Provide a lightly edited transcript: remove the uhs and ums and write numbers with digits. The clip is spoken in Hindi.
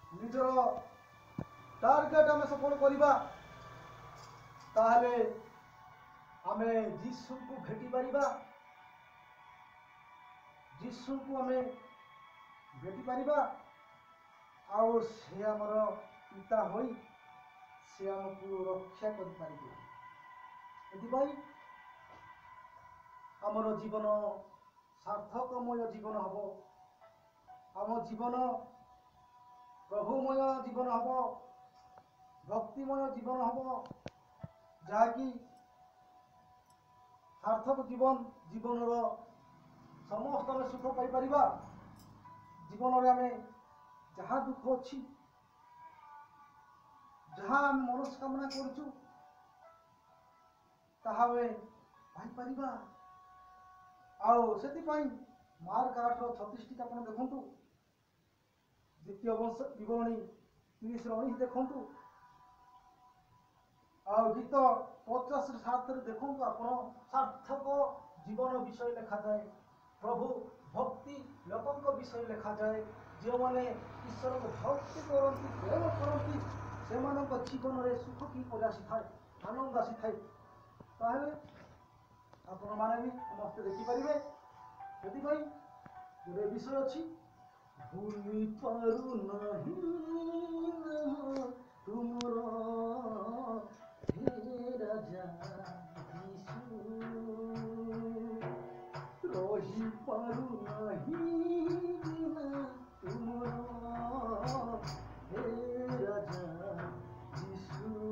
निजर टार्गेट आम सफल करवा ताहले आमे जीसु को भेटी पारिबा जीसु को आमे भेटी पारिबा आउ से आमर पिता होई से आमको रक्षा कर पारिबे एथिपाई आमर जीवन सार्थकमय जीवन हबो आम जीवन प्रभुमय जीवन हबो भक्तिमय जीवन हबो जहाँकि सार्थक जीवन जीवन समस्त आम सुख पाई जीवन में आम जहाँ दुख अच्छी जहाँ आम मनस्कामना करुचु पाइपर आउ से मार्क 8:36 आप देखु द्वितीय विवरणी 30:19 देखु आउ गीत 50:7 देखु आप सार्थक जीवन विषय लिखा जाए प्रभु भक्ति लोकों विषय लिखा जाए जो मैंने ईश्वर को भक्ति करती प्रेम करती से जीवन में सुख की आसी थाए आनंद आसी थाए ताहले आपण माने भी समस्त देखिपारे से गोटे विषय अच्छी भूली पारू नहीं तुमर हे राजा यीशु रही पारू नहीं